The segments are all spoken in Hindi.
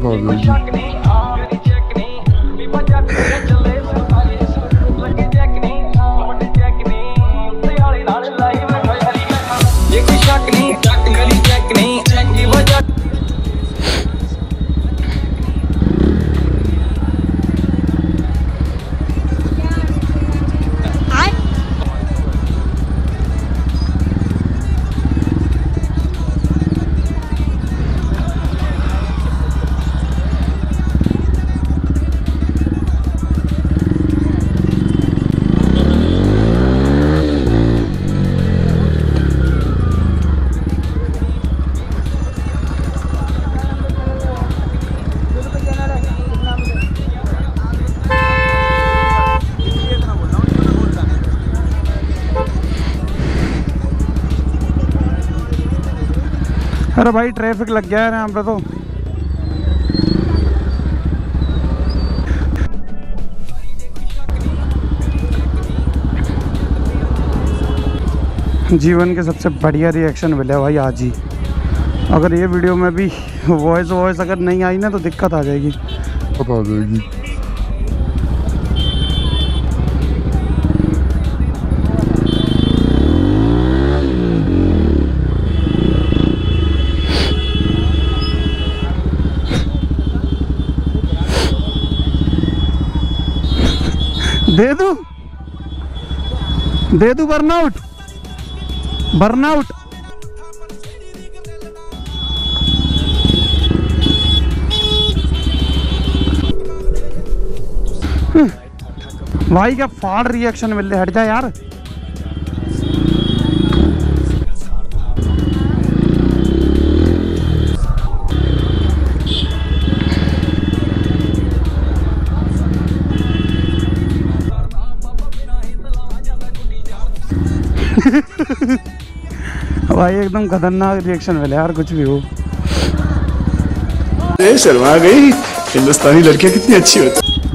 अरे भाई ट्रैफिक लग गया है यहाँ पे तो। जीवन के सबसे बढ़िया रिएक्शन मिले भाई आज ही। अगर ये वीडियो में भी वॉइस अगर नहीं आई ना तो दिक्कत आ जाएगी। दे दूं बर्नआउट। भाई क्या फाड़ रिएक्शन मिल रहे, हट जा यार। भाई एकदम खतरनाक रिएक्शन मिले यार, कुछ भी हो। शर्मा गई, हिंदुस्तानी लड़कियां कितनी अच्छी होती।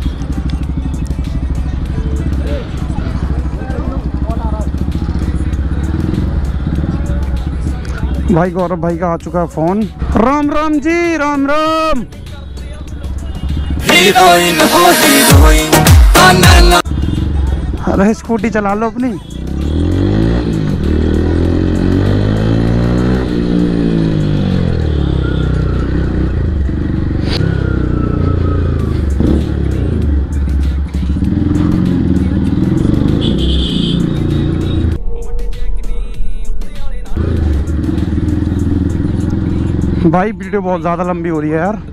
भाई गौरव भाई का आ चुका है फोन। राम राम जी, राम राम। अरे स्कूटी चला लो अपनी। भाई वीडियो बहुत ज़्यादा लंबी हो रही है यार।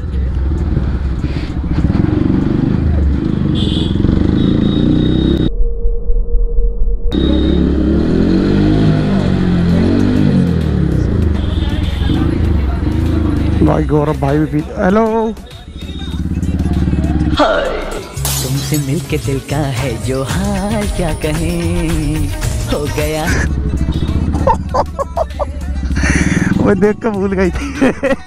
भाई गौरव भाई भी। हेलो। तुमसे मिलके दिल का है जो हाल क्या कहें हो गया। वो देख कर भूल गई थी।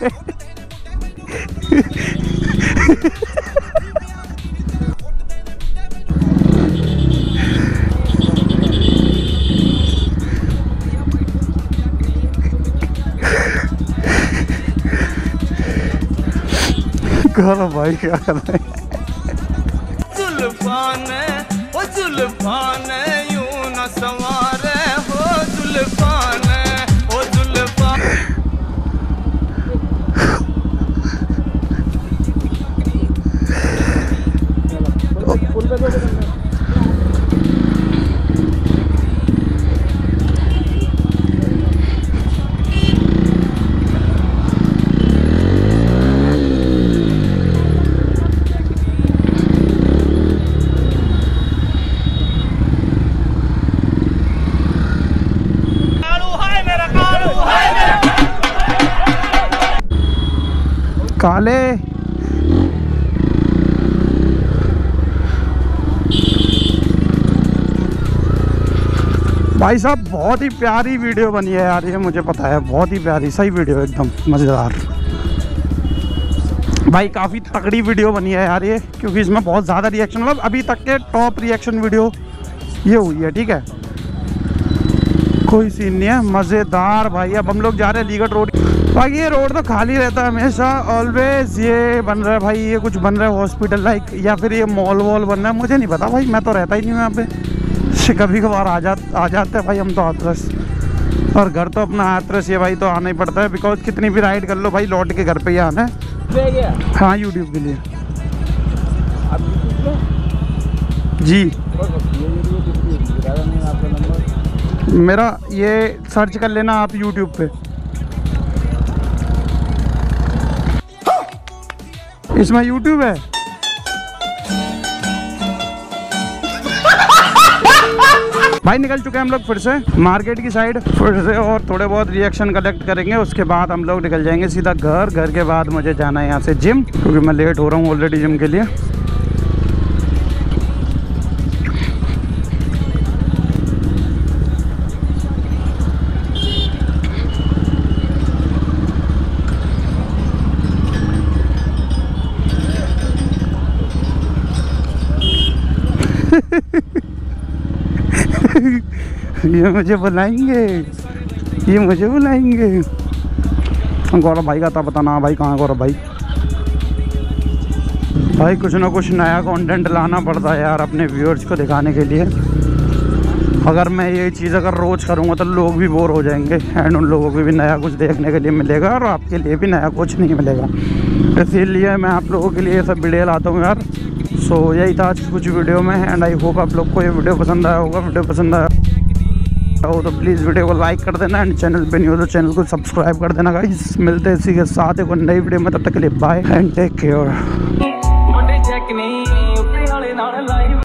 करो भाई क्या कर रहे हैं। जुल्फान यूं न संवारे हो जुल्फान ओ जुल्फान। काले भाई साहब बहुत ही प्यारी वीडियो बनी है यार, ये मुझे पता है। बहुत ही प्यारी, सही वीडियो, एकदम मज़ेदार। भाई काफ़ी तगड़ी वीडियो बनी है यार ये, क्योंकि इसमें बहुत ज़्यादा रिएक्शन, मतलब अभी तक के टॉप रिएक्शन वीडियो ये हुई है। ठीक है, कोई सीन नहीं है, मज़ेदार भाई। अब हम लोग जा रहे हैं अलीगढ़ रोड। बाकी ये रोड तो खाली रहता है हमेशा, ऑलवेज। ये बन रहा है भाई, ये कुछ बन रहा है हॉस्पिटल लाइक, या फिर ये मॉल वॉल बन रहा है, मुझे नहीं पता भाई, मैं तो रहता ही नहीं हूँ यहाँ पे। कभी कभार आ जाते हैं भाई हम तो हाथरस, और घर तो अपना हाथरस, ये भाई तो आना ही पड़ता है, बिकॉज कितनी भी राइड कर लो भाई लौट के घर पे ही आना है। हाँ, यूट्यूब के लिए जी। मेरा ये सर्च कर लेना आप यूट्यूब पे, इसमें यूट्यूब है। भाई निकल चुके हैं हम लोग फिर से मार्केट की साइड फिर से, और थोड़े बहुत रिएक्शन कलेक्ट करेंगे, उसके बाद हम लोग निकल जाएंगे सीधा घर। घर के बाद मुझे जाना है यहाँ से जिम, क्योंकि मैं लेट हो रहा हूँ ऑलरेडी जिम के लिए। ये मुझे बुलाएंगे, ये मुझे बुलाएंगे। गौरव भाई का था बताना भाई, कहाँ गौरव भाई? भाई कुछ ना कुछ नया कंटेंट लाना पड़ता है यार अपने व्यूअर्स को दिखाने के लिए। अगर मैं ये चीज़ अगर रोज़ करूँगा तो लोग भी बोर हो जाएंगे, एंड उन लोगों को भी नया कुछ देखने के लिए मिलेगा, और आपके लिए भी नया कुछ नहीं मिलेगा। इसीलिए मैं आप लोगों के लिए ये सब वीडियो लाता हूँ यार। सो यही था आज कुछ वीडियो में, एंड आई होप आप लोग को ये वीडियो पसंद आया होगा। वीडियो पसंद आया हो तो प्लीज़ वीडियो को लाइक कर देना, एंड चैनल पे नहीं हो तो चैनल को सब्सक्राइब कर देना गाइस। मिलते हैं इसी के साथ एक नई वीडियो में, तब तक के लिए बाय एंड टेक केयर।